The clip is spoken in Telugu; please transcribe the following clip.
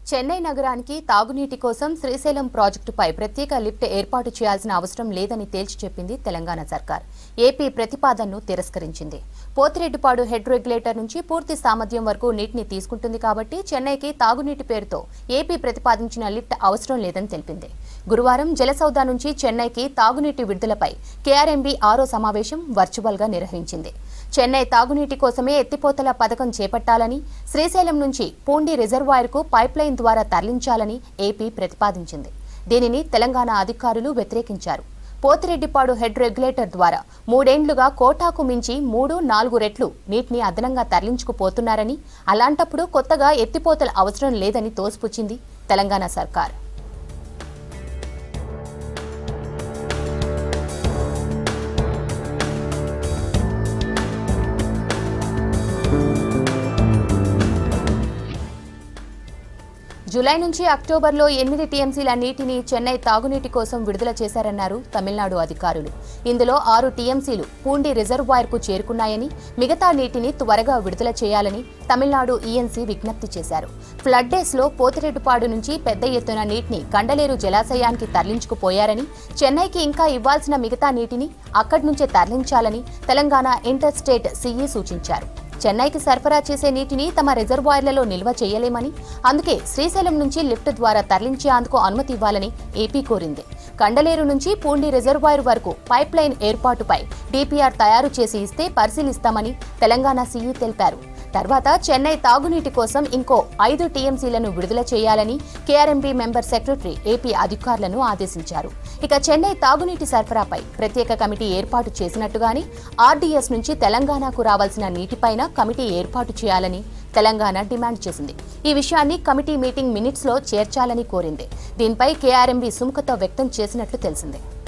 చెన్నై నగరానికి తాగునీటి కోసం శ్రీశైలం ప్రాజెక్టుపై ప్రత్యేక లిఫ్ట్ ఏర్పాటు చేయాల్సిన అవసరం లేదని తేల్చి చెప్పింది తెలంగాణ సర్కార్. ఏపీ ప్రతిపాదనను తిరస్కరించింది. పోతిరెడ్డిపాడు హెడ్ రెగ్యులేటర్ నుంచి పూర్తి సామర్థ్యం వరకు నీటిని తీసుకుంటుంది కాబట్టి చెన్నైకి తాగునీటి పేరుతో ఏపీ ప్రతిపాదించిన లిఫ్ట్ అవసరం లేదని తెలిపింది. గురువారం జలసౌధ నుంచి చెన్నైకి తాగునీటి విడుదలపై కేఆర్ఎంబీ 6వ సమావేశం వర్చువల్గా నిర్వహించింది. చెన్నై తాగునీటి కోసమే ఎత్తిపోతల పథకం చేపట్టాలని, శ్రీశైలం నుంచి పూండి రిజర్వాయర్కు పైప్లైన్ ద్వారా తరలించాలని ఏపీ ప్రతిపాదించింది. దీనిని తెలంగాణ అధికారులు వ్యతిరేకించారు. పోతిరెడ్డిపాడు హెడ్ రెగ్యులేటర్ ద్వారా 3 ఏళ్లుగా కోటాకు మించి 3-4 రెట్లు నీటిని అదనంగా తరలించుకుపోతున్నారని, అలాంటప్పుడు కొత్తగా ఎత్తిపోతల అవసరం లేదని తోసిపుచ్చింది తెలంగాణ సర్కార్. జూలై నుంచి అక్టోబర్లో 8 టీఎంసీల నీటిని చెన్నై తాగునీటి కోసం విడుదల చేశారన్నారు తమిళనాడు అధికారులు. ఇందులో 6 టీఎంసీలు పూండి రిజర్వాయర్కు చేరుకున్నాయని, మిగతా నీటిని త్వరగా విడుదల చేయాలని తమిళనాడు ఈఎన్సీ విజ్ఞప్తి చేశారు. ఫ్లడ్ డేస్లో పోతిరెడ్డిపాడు నుంచి పెద్ద ఎత్తున నీటిని కండలేరు జలాశయానికి తరలించుకుపోయారని, చెన్నైకి ఇంకా ఇవ్వాల్సిన మిగతా నీటిని అక్కడి నుంచే తరలించాలని తెలంగాణ ఇంటర్ స్టేట్ సీఈ సూచించారు. చెన్నైకి సరఫరా చేసే నీటిని తమ రిజర్వాయర్లలో నిల్వ చేయలేమని, అందుకే శ్రీశైలం నుంచి లిఫ్ట్ ద్వారా తరలించేందుకు అనుమతి ఇవ్వాలని ఏపీ కోరింది. కండలేరు నుంచి పూండి రిజర్వాయర్ వరకు పైప్ లైన్ ఏర్పాటుపై డీపీఆర్ తయారు చేసి ఇస్తే పరిశీలిస్తామని తెలంగాణ సీఈ తెలిపారు. తర్వాత చెన్నై తాగునీటి కోసం ఇంకో 5 టీఎంసీలను విడుదల చేయాలని కేఆర్ఎంబీ మెంబర్ సెక్రటరీ ఏపీ అధికారులను ఆదేశించారు. ఇక చెన్నై తాగునీటి సరఫరాపై ప్రత్యేక కమిటీ ఏర్పాటు చేసినట్టుగానే ఆర్డీఎస్ నుంచి తెలంగాణకు రావాల్సిన నీటిపైన కమిటీ ఏర్పాటు చేయాలని తెలంగాణ డిమాండ్ చేసింది. ఈ విషయాన్ని కమిటీ మీటింగ్ మినిట్స్లో చేర్చాలని కోరింది. దీనిపై కేఆర్ఎంబీ సుముఖత వ్యక్తం చేసినట్లు తెలిసింది.